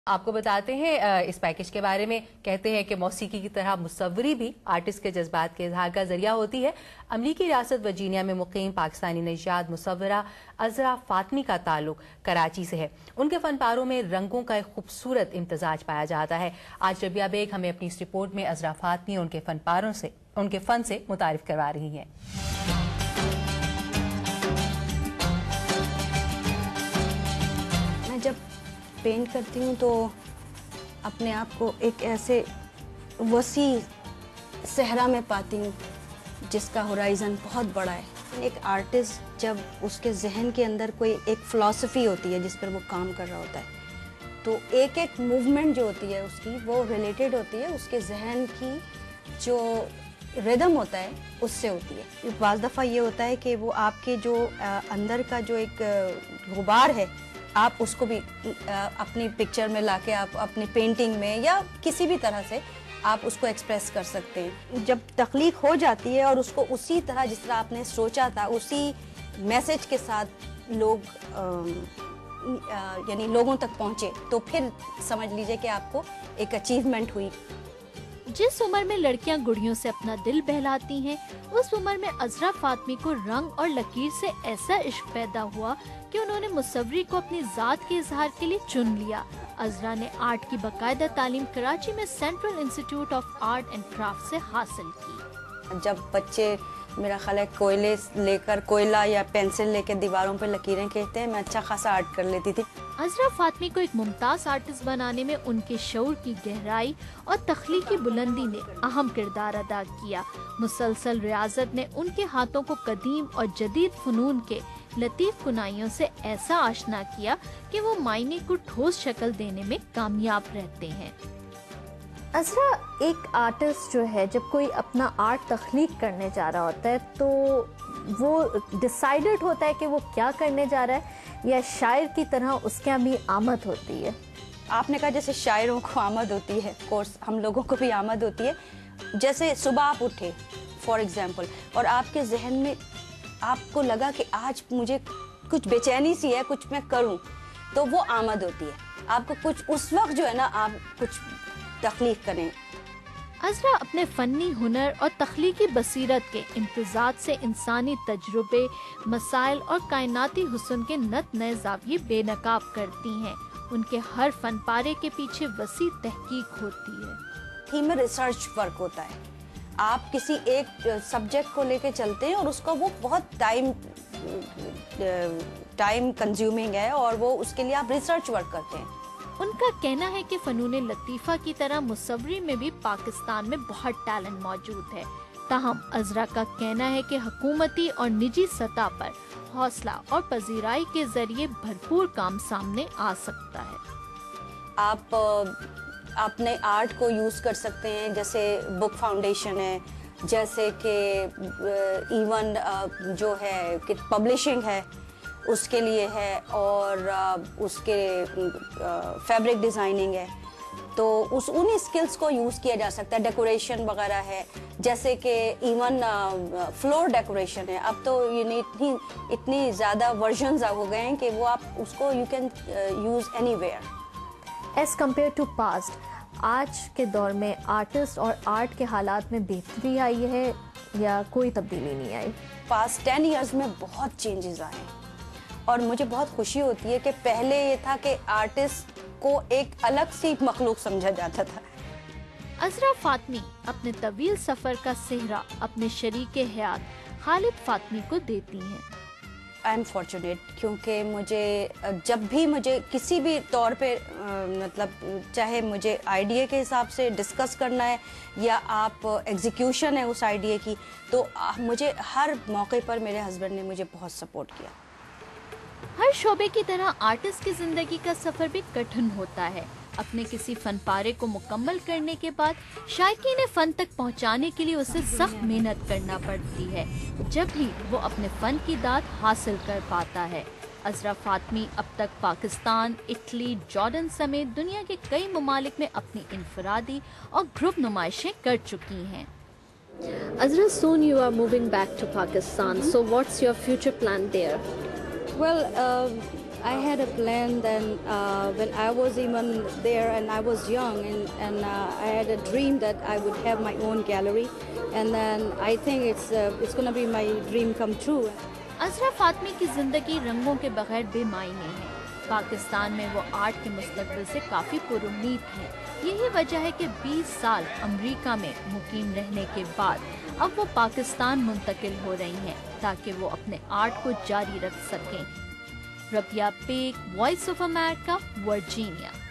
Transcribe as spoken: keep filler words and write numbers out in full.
आपको बताते हैं इस पैकेज के बारे में। कहते हैं कि मौसीकी की तरह मुसव्वरी भी आर्टिस्ट के जज्बात के इजहार का जरिया होती है। अमरीकी रियासत वर्जीनिया में मुकीम पाकिस्तानी नौजवान मुसव्वरा अजरा फातमी का ताल्लुक कराची से है। उनके फनपारों में रंगों का एक खूबसूरत इम्तजाज पाया जाता है। आज रबिया बेग हमें अपनी इस रिपोर्ट में अजरा फातमी उनके फनपारों से उनके फन से मुतारिफ करवा रही हैं। मैं जब पेंट करती हूँ तो अपने आप को एक ऐसे वसी सहरा में पाती हूँ जिसका होराइज़न बहुत बड़ा है। एक आर्टिस्ट जब उसके जहन के अंदर कोई एक फ़िलॉसफी होती है जिस पर वो काम कर रहा होता है तो एक एक मूवमेंट जो होती है उसकी वो रिलेटेड होती है उसके जहन की जो रिदम होता है उससे होती है। बाज़ दफ़ा ये होता है कि वो आपके जो अंदर का जो एक गुबार है आप उसको भी अपनी पिक्चर में लाके आप अपनी पेंटिंग में या किसी भी तरह से आप उसको एक्सप्रेस कर सकते हैं। जब तख्लीक हो जाती है और उसको उसी तरह जिस तरह आपने सोचा था उसी मैसेज के साथ लोग यानी लोगों तक पहुंचे तो फिर समझ लीजिए कि आपको एक अचीवमेंट हुई। जिस उम्र में लड़कियां गुड़ियों से अपना दिल बहलाती हैं, उस उम्र में अजरा फातमी को रंग और लकीर से ऐसा इश्क पैदा हुआ कि उन्होंने मुसव्वरी को अपनी जात के इजहार के लिए चुन लिया। अजरा ने आर्ट की बाकायदा तालीम कराची में central institute of art and craft से हासिल की। जब बच्चे मेरा ख्याल है कोयले लेकर कोयला या पेंसिल लेकर दीवारों पर लकीरें खींचते हैं, मैं अच्छा खासा आर्ट कर लेती थी। अजरा फातमी को एक मुमताज आर्टिस्ट बनाने में उनके शऊर की गहराई और तख्लीकी बुलंदी ने अहम किरदार अदा किया। मुसलसल रियाजत ने उनके हाथों को कदीम और जदीद फनून के लतीफ कुनाइयों से ऐसा आशना किया कि वो मायने को ठोस शक्ल देने में कामयाब रहते हैं। अजरा, एक आर्टिस्ट जो है जब कोई अपना आर्ट तख्लीक करने जा रहा होता है तो वो डिसाइडेड होता है कि वो क्या करने जा रहा है या शायर की तरह उसके यहाँ भी आमद होती है? आपने कहा जैसे शायरों को आमद होती है, कोर्स हम लोगों को भी आमद होती है। जैसे सुबह आप उठे फॉर एग्जांपल और आपके जहन में आपको लगा कि आज मुझे कुछ बेचैनी सी है, कुछ मैं करूं, तो वो आमद होती है। आपको कुछ उस वक्त जो है ना आप कुछ तख्लीक करें। अजरा अपने फन्नी हुनर और तख्लीकी बसीरत के इम्तिजाज से इंसानी तजुर्बे, मसाइल और कायनाती हुस्न के नत नए ज़ाविये बेनकाब करती हैं। उनके हर फन पारे के पीछे वसी तहकीक होती है। थीम में रिसर्च वर्क होता है। आप किसी एक सब्जेक्ट को लेके चलते हैं और उसका वो बहुत टाइम टाइम कंज्यूमिंग है और वो उसके लिए आप रिसर्च वर्क करते हैं। उनका कहना है कि फनून लतीफ़ा की तरह मुसव्वरी में भी पाकिस्तान में बहुत टैलेंट मौजूद है। ताहम अजरा का कहना है कि हुकूमती और निजी सतह पर हौसला और पजीराई के जरिए भरपूर काम सामने आ सकता है। आप अपने आर्ट को यूज़ कर सकते हैं, जैसे बुक फाउंडेशन है, जैसे कि इवन जो है कि पब्लिशिंग है उसके लिए है और उसके फैब्रिक डिज़ाइनिंग है, तो उस उन्हीं स्किल्स को यूज़ किया जा सकता है। डेकोरेशन वगैरह है, जैसे कि इवन फ्लोर डेकोरेशन है। अब तो ये इतनी इतनी ज़्यादा वर्जन्स हो गए हैं कि वो आप उसको you can use anywhere. As compare to past, आज के दौर में आर्टिस्ट और आर्ट के हालात में बेहतरी आई है या कोई तब्दीली नहीं आई? पास्ट टेन ईयर्स में बहुत चेंजेस आए हैं और मुझे बहुत खुशी होती है कि पहले ये था कि आर्टिस्ट को एक अलग सी मखलूक समझा जाता था। अजरा फातमी अपने तवील सफर का सेहरा अपने शरीके हयात खालिद फातमी को देती हैं। आई एम फॉर्चुनेट क्योंकि मुझे जब भी मुझे किसी भी तौर पे मतलब चाहे मुझे आइडिया के हिसाब से डिस्कस करना है या आप एग्जीक्यूशन है उस आइडिया की, तो मुझे हर मौके पर मेरे हस्बैंड ने मुझे बहुत सपोर्ट किया। हर शोबे की तरह आर्टिस्ट की जिंदगी का सफर भी कठिन होता है। अपने किसी फन पारे को मुकम्मल करने के बाद शायकीन फन तक पहुंचाने के लिए उसे सख्त मेहनत करना पड़ती है, जब भी वो अपने फन की दाद हासिल कर पाता है। अजरा फातमी अब तक पाकिस्तान, इटली, जॉर्डन समेत दुनिया के कई ममालिक में अपनी इनफरादी और ग्रुप नुमाइशें कर चुकी हैं। Azra, soon you are moving back to Pakistan. So what's your future plan there? Well, uh, I had a plan then uh, when I was even there and I was young, and, and uh, I had a dream that I would have my own gallery, and then I think it's uh, it's going to be my dream come true. Azra Fatmi की ज़िंदगी रंगों के बगैर बेमायने है। पाकिस्तान में वो art के मुस्तक़बिल से काफ़ी पुरुम्मीद हैं। यही वजह है कि बीस साल अमेरिका में मुकीम रहने के बाद अब वो पाकिस्तान मुंतकिल हो रही हैं ताकि वो अपने आर्ट को जारी रख सकें। Rabia Peck, Voice of America, Virginia.